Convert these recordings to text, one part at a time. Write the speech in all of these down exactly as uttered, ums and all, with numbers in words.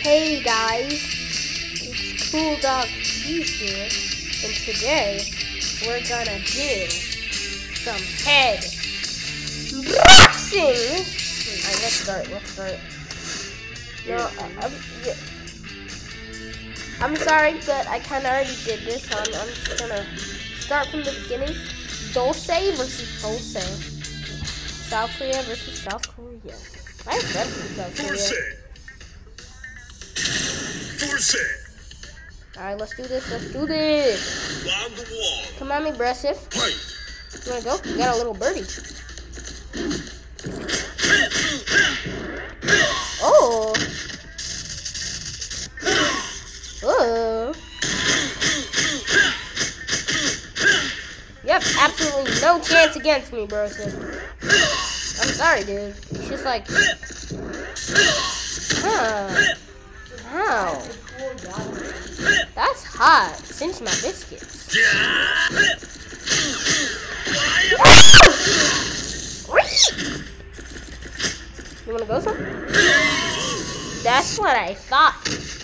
Hey guys, it's Cool Dog Cheese here, and today we're gonna do some head boxing. Alright, let's start. Let's start. No, I, I'm, yeah. I'm sorry, but I kind of already did this, so I'm, I'm just gonna start from the beginning. Dulce versus Dulce. South Korea versus South Korea. I have friends from South Korea. Alright, let's do this. Let's do this. Come on, me, aggressive. You wanna go? You got a little birdie. Oh. Oh. You have absolutely no chance against me, bro. I'm sorry, dude. It's just like, huh? Wow. That's hot. Cinch my biscuits. You wanna go some? That's what I thought.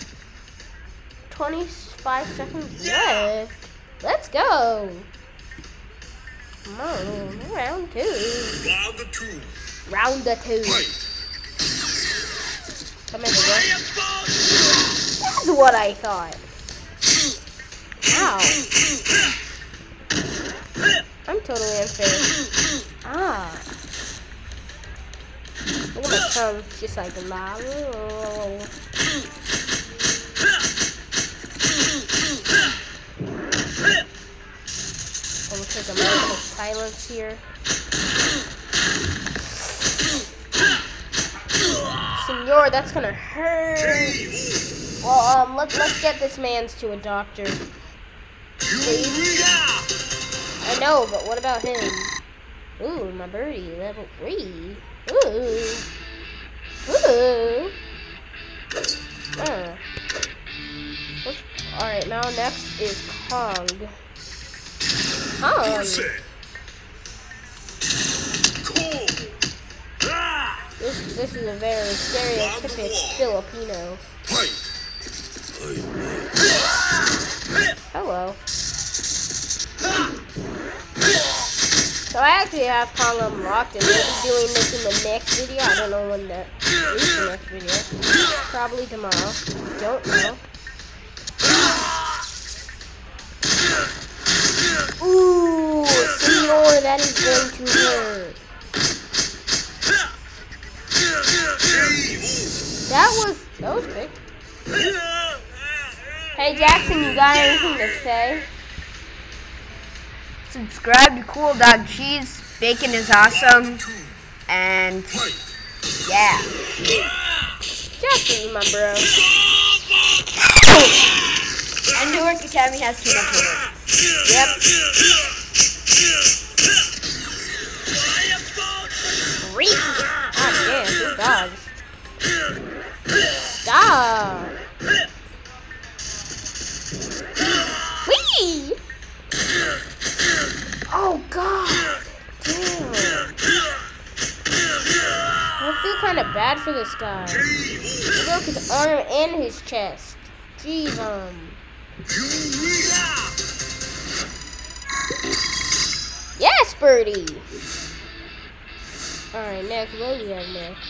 twenty-five seconds left. Let's go. Come on, round two. Round the two. Round the two. Come in, bro. That's what I thought. Ow. I'm totally unfair. Ah. Look at my tongue. Just like a lava. I'm gonna take a moment of silence here. Senor, that's gonna hurt. Well, um, let's let's get this man's to a doctor. Please. I know, but what about him? Ooh, my birdie, level three. Ooh. Ooh. Uh. Alright, now next is Kong. Kong. This, this is a very stereotypical Filipino. Hello. So I actually have Kong unlocked, and we'll be doing this in the next video. I don't know when that is the next video. Probably tomorrow. Don't know. Ooh, senor, that is going to hurt. That was, that was quick. Hey Jackson, you got anything to say? Subscribe to Cool Dog Cheese. Bacon is awesome. And yeah. Jackson, my bro. And Newark Academy has too much work. Yep. God damn, two dogs. Stop. Whee! Oh god. Damn. I feel kind of bad for this guy. He broke his arm and his chest. Jeez, um. Yes, birdie. Alright, next, what do we have next?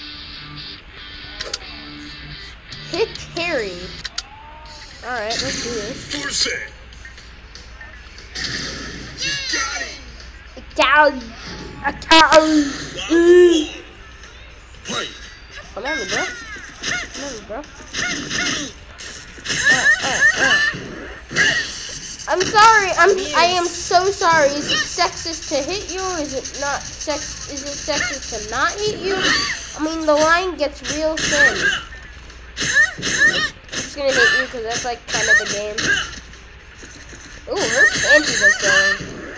Hit Terry. Alright, let's do this. Italian. Italian. Come on, bro. Come on, bro. Uh, uh, uh. I'm sorry. I'm. I am so sorry. Is it sexist to hit you? Is it not sex? Is it sexist to not hit you? I mean, the line gets real thin. I'm just gonna hit you because that's like kind of the game. Ooh, her panties are showing.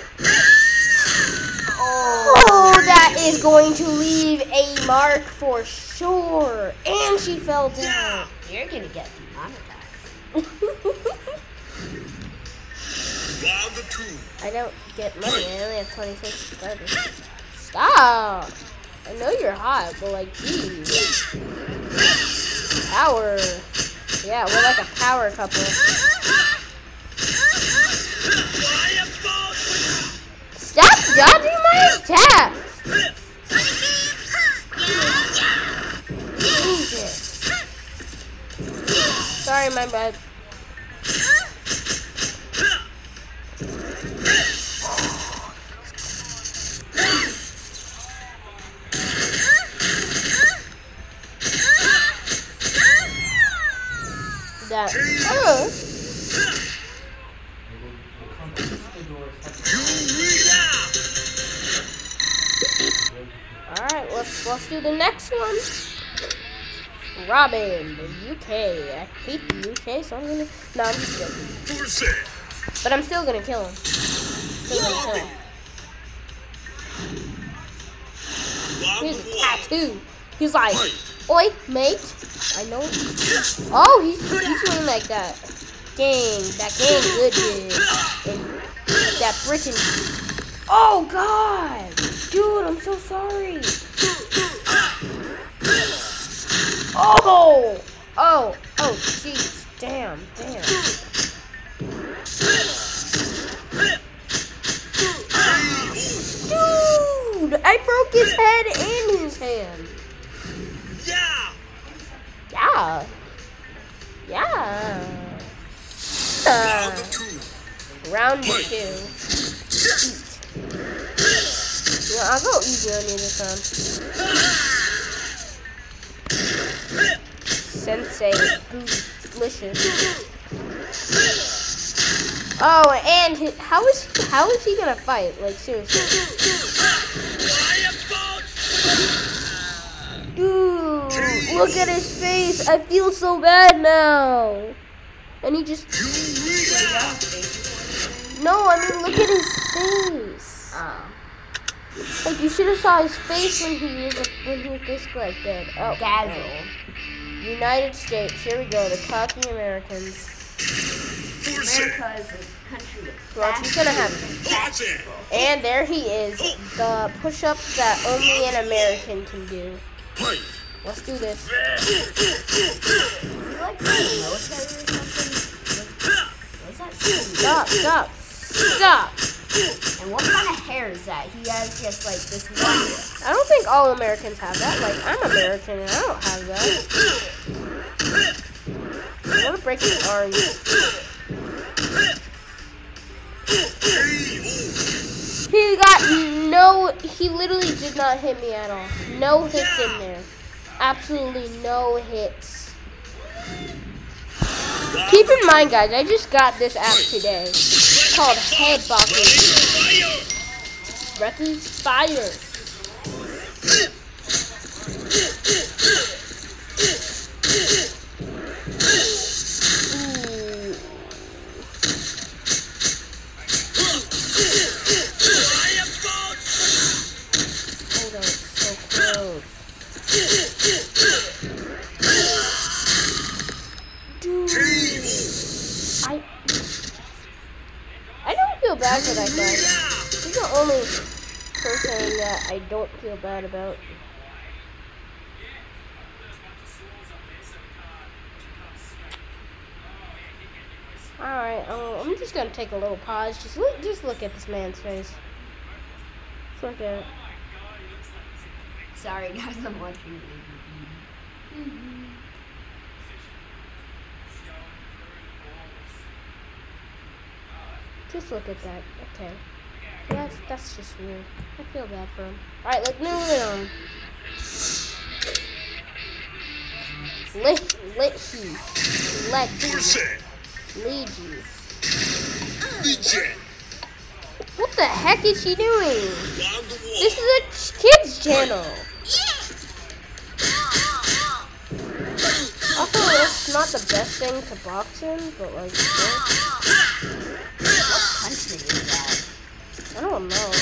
Oh, that is going to leave a mark for sure. And she fell down. You're gonna get demonetized. I don't get money. I only have twenty-six subscribers. Stop. I know you're hot, but like, geez. Power. Yeah, we're like a power couple. Stop dodging my attacks! Jesus. Sorry, my bad. That. Oh. Alright, let's let's do the next one. Robin, the U K. I hate the U K, so I'm gonna no I'm just joking. But I'm still gonna kill him. Still gonna kill him. He's a tattoo. He's like, oi, mate. I know. Oh, he's, he's doing like that. Gang, that gang good dude. And that Britain. Oh, God. Dude, I'm so sorry. Oh. Oh. Oh, jeez. Damn. Damn. Dude, I broke his head and his hand. Yeah. Yeah. Yeah. Uh, round two. Eat. Yeah, I'll go easy on you this time. Sensei. Delicious. Oh, and his, how is he, how is he gonna fight? Like, seriously. Dude, look at his face. I feel so bad now. And he just... No, I mean, look at his face. Oh. Like, you should have saw his face when he was, when he was basically like dead. Oh, Dazzle. United States. Here we go. The cocky Americans. America is a country with Well, he's gonna have... And there he is. The push-ups that only an American can do. Let's do this. Is he like in the military or something? What is that? Stop, stop, stop. And what kind of hair is that? He has just like this one. I don't think all Americans have that. Like, I'm American and I don't have that. I want to break his arms. He got no, he literally did not hit me at all. No hits in there. Absolutely no hits. Keep in mind, guys, I just got this app today. It's called Headboxing. Breath of Fire. Ooh. Oh, that was so close. Dude. I I don't feel bad for that guy. He's the only person that I don't feel bad about. Alright, um, I'm just gonna take a little pause. Just look, just look at this man's face. Just look at it. Sorry guys, I'm watching. Mm-hmm. Just look at that. Okay. Yeah, that's, that's just weird. I feel bad for him. Alright, let's move it on. Lit, lit, he. Let Lead you. What the heck is she doing? This is a ch- kid's channel. Also, it's not the best thing to box in, but like, yeah. What country is that? I don't know.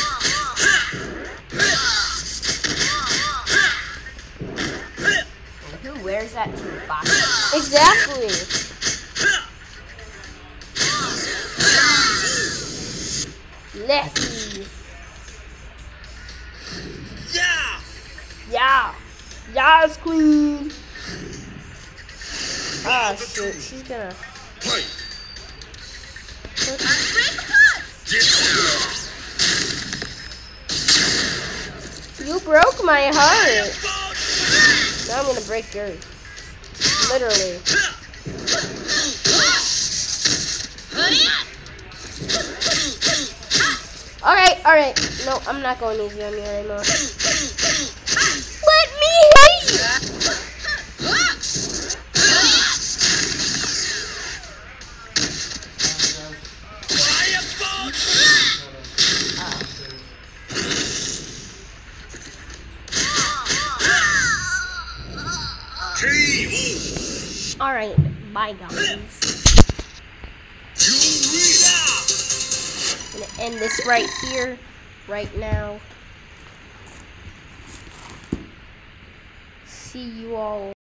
And who wears that to the box? Exactly. Lefty. Yeah. Yeah. Yes, queen. Ah, shoot. She's gonna... You broke my heart. Now I'm gonna break yours. Literally. Alright, alright. No, I'm not going easy on you anymore. Let me hit you! Alright, bye guys. I'm gonna end this right here, right now. See you all.